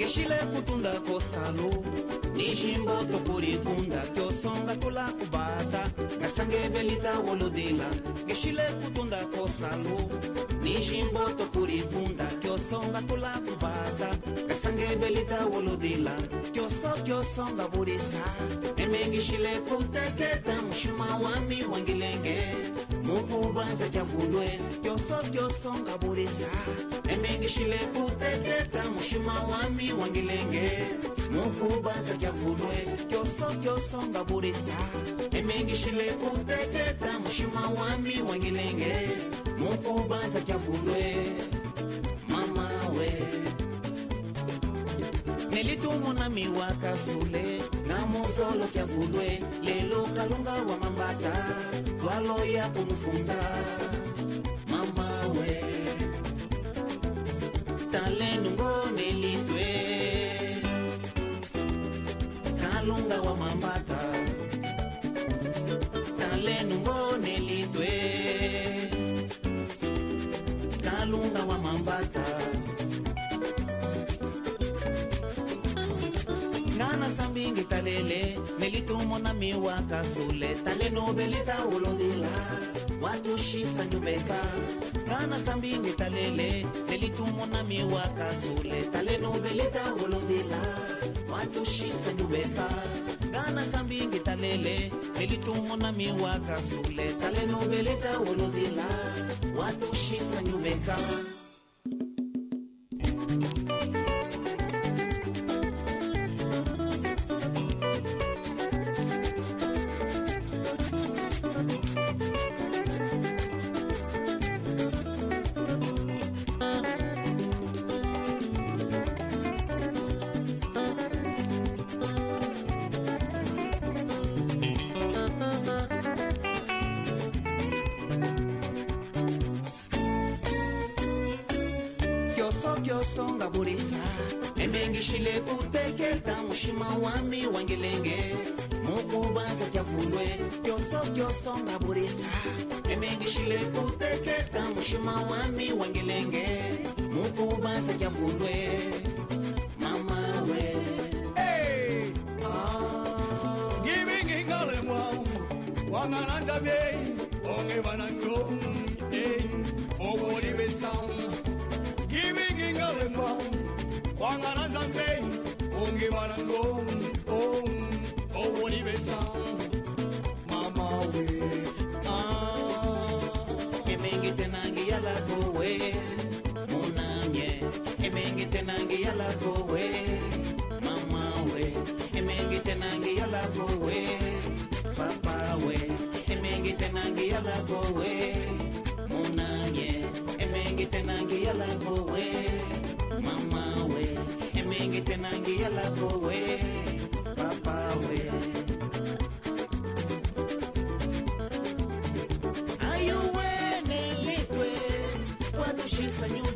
Gishile kutunda kosalo Nijimbo topuri kunda Kyo songa tula kubata Ngasange belita wolodila Gishile kutunda kosalo Nijimbo topuri kunda Kyo songa tula kubata Ngasange belita wolodila Kyo songa burisa Emengishile kuteketa Mushima wami wangilenge Mukubanza javulwe Kyo songa burisa Emengishile kuteketa Mushima wami wangilenge Mukubanza javulwe Kyo songa burisa Emengishile kuteketa Mushima wami wangilenge Mukubanza javulwe Mama we Nelitumu na miwaka sule Na muzolo kia vulwe Lelo kalunga wa mambata Dwalo ya kumufunda Mama we Talenu ngone litwe Kalunga wa mambata Talenu ngone litwe Kalunga wa mambata Ngana sambingi talele Nelitumo na miwaka sule Talenu belita ulodila Watushisa nyubeka Ngana sambingi talele Nelitumo na miwaka sule Talenu belita ulodila Watushisa nyubeka Ngana sambingi talele Nelitumo na miwaka sule Talenu belita ulodila Watushisa nyubeka Kyo songa burisa Emengishile kuteketa Mushima wami wangilenge Mukubanza javulwe Kyo songa burisa Emengishile kuteketa Mushima wami wangilenge Mukubanza javulwe Mama we Hey Giving ingale mwau Wangananza bie Onge bananyo Owori besam Giving ingale Wangananza bie Onge bananyo Owori besam Mama we Emengi tenangi yala kowe Munanye Emengi tenangi yala kowe Mama we Emengi tenangi yala kowe Papa we Emengi tenangi yala kowe Munanye Emengi tenangi yala kowe Mama we Emengi tenangi yala kowe Papa we Ayuwe nelitwe Wadushisa nyuwe